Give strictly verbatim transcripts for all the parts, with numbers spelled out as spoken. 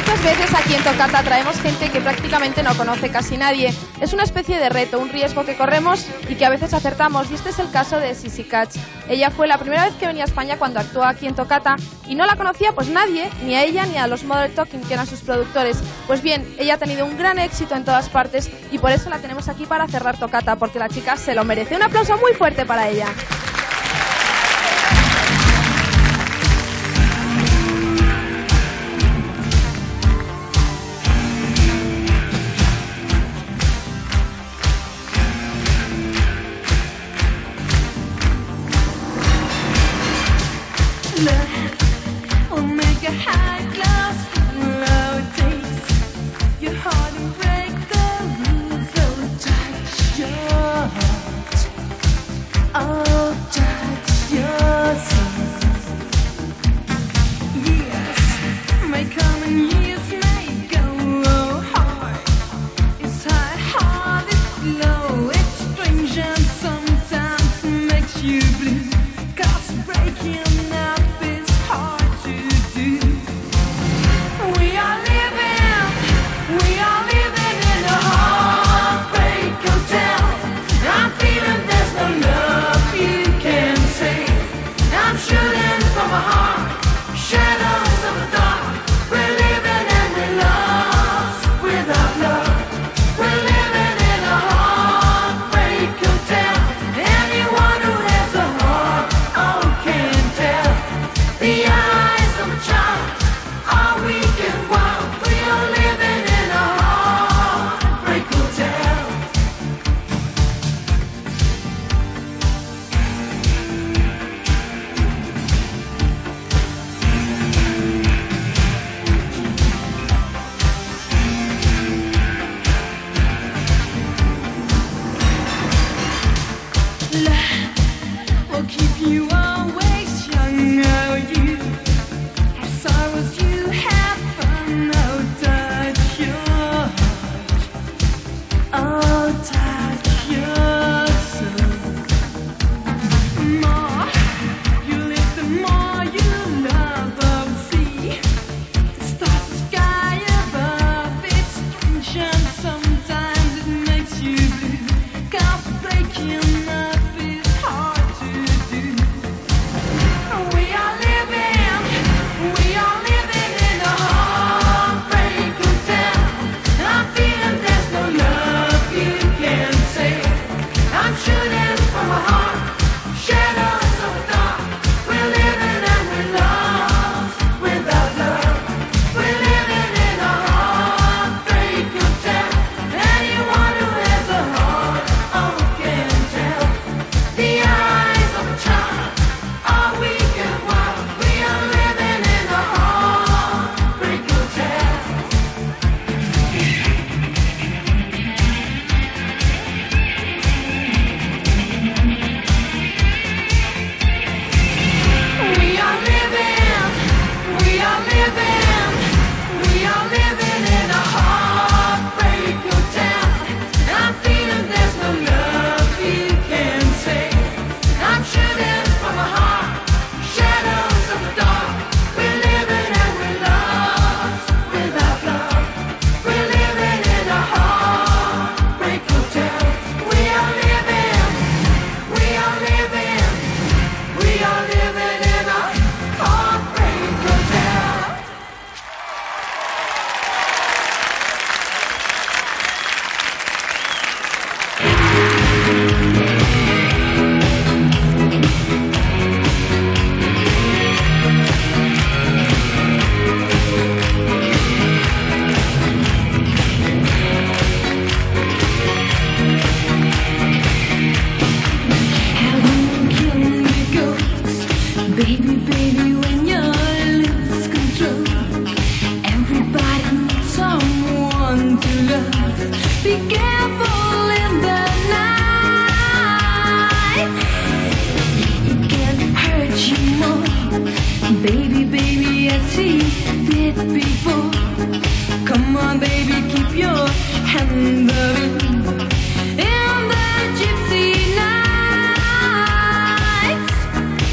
Muchas veces aquí en Toccata traemos gente que prácticamente no conoce casi nadie. Es una especie de reto, un riesgo que corremos y que a veces acertamos, y este es el caso de Sissy Catch. Ella fue la primera vez que venía a España cuando actuó aquí en Toccata y no la conocía pues nadie, ni a ella ni a los Modern Talking, que eran sus productores. Pues bien, ella ha tenido un gran éxito en todas partes y por eso la tenemos aquí para cerrar Toccata, porque la chica se lo merece. Un aplauso muy fuerte para ella.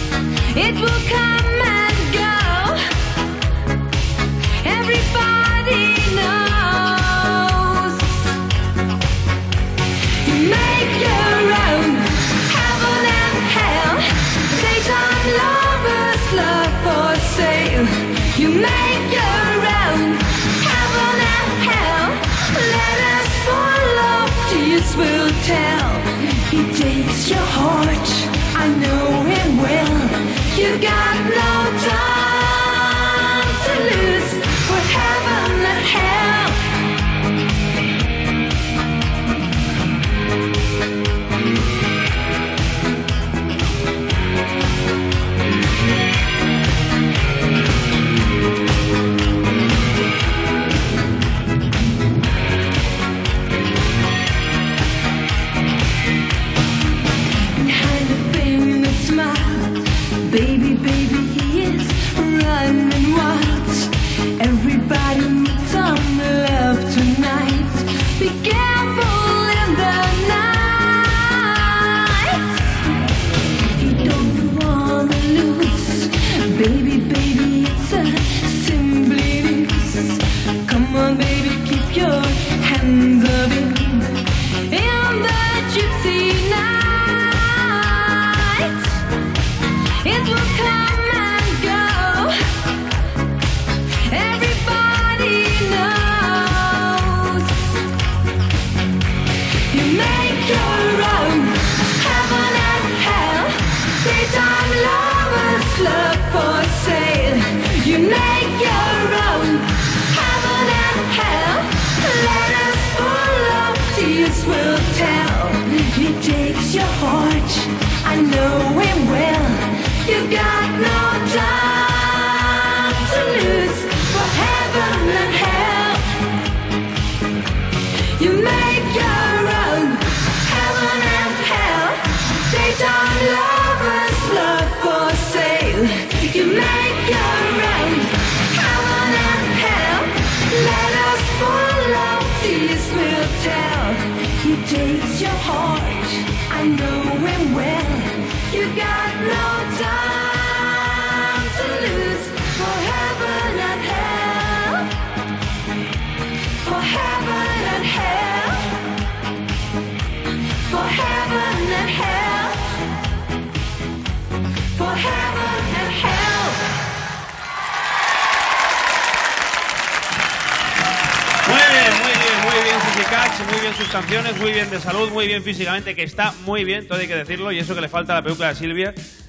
It will come and go. Everybody I know him well. You got no time to lose for heaven and hell. Behind the famous smile, baby, baby, he is running wild. Everybody needs some love tonight. Be careful in the night. He don't wanna lose. Baby, baby, it's a simply news. Come on, baby, keep your hands up in, in the gypsy night. It will come and go. Everybody knows. You make your own heaven and hell. Daytime lovers, love for sale. You make your own heaven and hell. Letters full of tears will tell. He takes your heart, I know him well. You got no time to lose for heaven and hell. You make your own heaven and hell. Daytime lovers, love for sale. You make your own heaven and hell. Letters full of tears will tell. He takes your heart, I know him well. You got no time to lose for heaven and hell. For heaven and hell. For heaven and hell. For heaven and hell. Muy bien, muy bien, muy bien Sissy Catch, muy bien sus canciones, muy bien de salud, muy bien físicamente, que está muy bien, todo hay que decirlo, y eso que le falta a la peluca de Silvia.